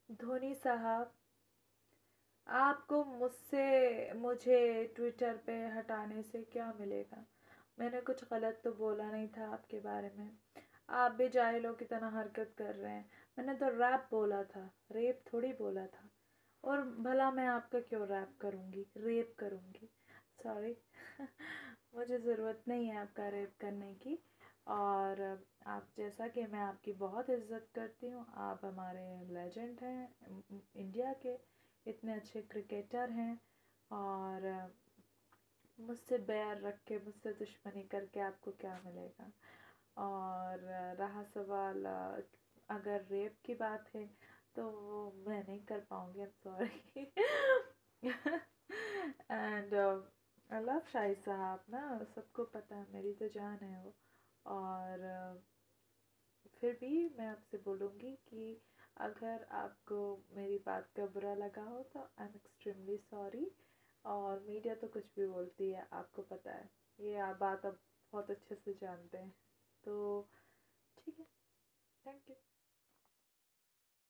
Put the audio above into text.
धोनी साहब, आपको मुझे ट्विटर पे हटाने से क्या मिलेगा? मैंने कुछ गलत तो बोला नहीं था आपके बारे में। आप भी जाहिलों की तरह हरकत कर रहे हैं। मैंने तो रैप बोला था, रेप थोड़ी बोला था। और भला मैं आपका क्यों रैप करूँगी, रेप करूँगी? सॉरी। मुझे ज़रूरत नहीं है आपका रेप करने की। और आप, जैसा कि मैं आपकी बहुत इज़्ज़त करती हूँ, आप हमारे लेजेंड हैं इंडिया के, इतने अच्छे क्रिकेटर हैं। और मुझसे बैर रख के, मुझसे दुश्मनी करके आपको क्या मिलेगा? और रहा सवाल अगर रेप की बात है तो वो मैं नहीं कर पाऊँगी, I am sorry. And I love Shahid साहब ना, सबको पता है, मेरी तो जान है वो। और फिर भी मैं आपसे बोलूँगी कि अगर आपको मेरी बात का बुरा लगा हो तो आई एम एक्सट्रीमली सॉरी। और मीडिया तो कुछ भी बोलती है, आपको पता है, ये आप बात अब बहुत अच्छे से जानते हैं। तो ठीक है, थैंक यू।